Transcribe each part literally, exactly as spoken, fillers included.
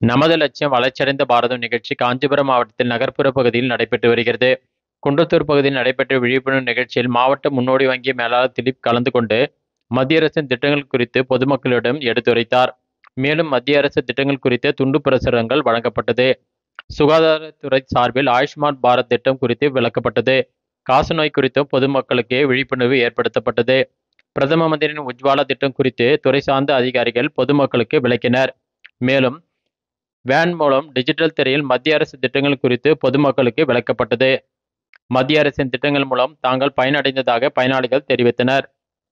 நமது லட்சியம் வளர்ச்சியடைந்த பாரதம் நிகழ்ச்சி காஞ்சிபுரம் மாவட்டத்தில் நகர்ப்புற பகுதியில் நடைபெற்று வருகிறது. குன்றத்தூர் பகுதியில் நடைபெற்ற விழிப்புணர்வு நிகழ்ச்சியில் மாவட்ட முன்னோடி வங்கி மேலாளர் திலீப் கலந்து கொண்டு மத்திய அரசின் திட்டங்கள் குறித்து பொதுமக்களிடம் எடுத்துரைத்தார். மேலும் மத்திய அரசு திட்டங்கள் குறித்த துண்டு பிரசுரங்கள் வழங்கப்பட்டது. சுகாதாரத்துறை சார்பில் ஆயுஷ்மான் பாரத் திட்டம் குறித்து விளக்கப்பட்டது. காசநோய் குறித்தும் பொதுமக்களுக்கு விழிப்புணர்வு ஏற்படுத்தப்பட்டது. பிரதம மந்திரியின் உஜ்வாலா திட்டம் குறித்து துறை சார்ந்த அதிகாரிகள் பொதுமக்களுக்கு விளக்கினர். மேலும் வேன் மூலம் டிஜிட்டல் திரையில் மத்திய அரசு திட்டங்கள் குறித்து பொதுமக்களுக்கு விளக்கப்பட்டது. மத்திய அரசின் திட்டங்கள் மூலம் தாங்கள் பயனடைந்ததாக பயனாளிகள் தெரிவித்தனர்.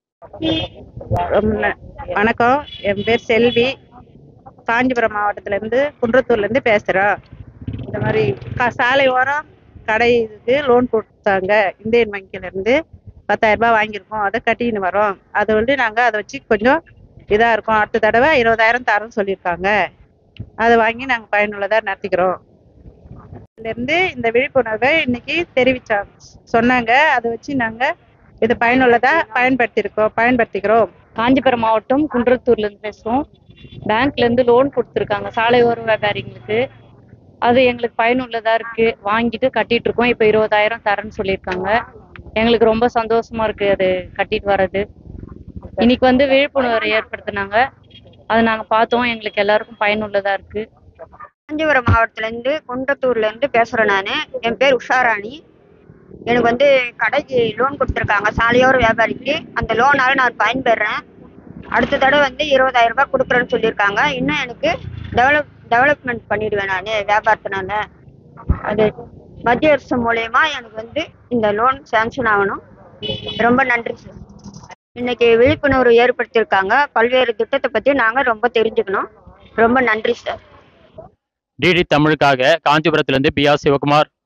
வணக்கம், என் பேர் செல்வி. காஞ்சிபுரம் மாவட்டத்திலேருந்து குன்றத்தூர்லேருந்து பேசுகிறோம். இந்த மாதிரி க சாலை ஓரம் கடை இதுக்கு லோன் கொடுத்தாங்க. இந்தியன் வங்கியிலேருந்து பத்தாயிரம் ரூபாய் வாங்கியிருக்கோம். அதை கட்டின்னு வரோம். அதை வந்து நாங்கள் அதை வச்சு கொஞ்சம் இதாக இருக்கோம். அடுத்த தடவை இருபதாயிரம் தரோன்னு சொல்லியிருக்காங்க. அதை வாங்கி நாங்கள் பயனுள்ளதாக நடத்திக்கிறோம். இதுலேருந்து இந்த விழிப்புணர்வை இன்னைக்கு தெரிவிச்சாங்க, சொன்னாங்க. அதை வச்சு நாங்கள் இதை பயனுள்ளதாக பயன்படுத்தியிருக்கோம் பயன்படுத்திக்கிறோம் காஞ்சிபுரம் மாவட்டம் குன்றத்தூர்லேருந்து பேசுகிறோம். பேங்க்லேருந்து லோன் கொடுத்துருக்காங்க சாலை ஓர வியாபாரிங்களுக்கு. அது எங்களுக்கு பயனுள்ளதாக இருக்குது. வாங்கிட்டு கட்டிகிட்டு இருக்கோம். இப்போ இருபதாயிரம் தரேன்னு சொல்லியிருக்காங்க. எங்களுக்கு ரொம்ப சந்தோஷமாக இருக்குது அது கட்டிட்டு வர்றது. இன்னைக்கு வந்து விழிப்புணர்வு ஏற்படுத்தினாங்க. அதை நாங்கள் பார்த்தோம். எங்களுக்கு எல்லாருக்கும் பயனுள்ளதாக இருக்குது. காஞ்சிபுரம் மாவட்டத்துலேருந்து குன்றத்தூர்லேருந்து பேசுகிறேன். நான் என் பேர் உஷாராணி. எனக்கு வந்து கடைக்கு லோன் கொடுத்துருக்காங்க சாலையோர வியாபாரிக்கு. அந்த லோனால் நான் பயன்பெறேன். அடுத்த தடவை வந்து இருபதாயிரம் ரூபாய் கொடுக்குறேன்னு சொல்லியிருக்காங்க. இன்னும் எனக்கு டெவலப் டெவலப்மெண்ட் பண்ணிடுவேன் நான் வியாபாரத்தினால. அது மத்திய அரசு மூலயமா எனக்கு வந்து இந்த லோன் சேங்ஷன் ஆகணும். ரொம்ப நன்றி சார். இன்னைக்கு விழிப்புணர்வு ஏற்படுத்தியிருக்காங்க. பல்வேறு திட்டத்தை பற்றி நாங்கள் ரொம்ப தெரிஞ்சுக்கணும். ரொம்ப நன்றி சார். டிடி தமிழுக்காக காஞ்சிபுரத்திலிருந்து பி ஆர் சிவகுமார்.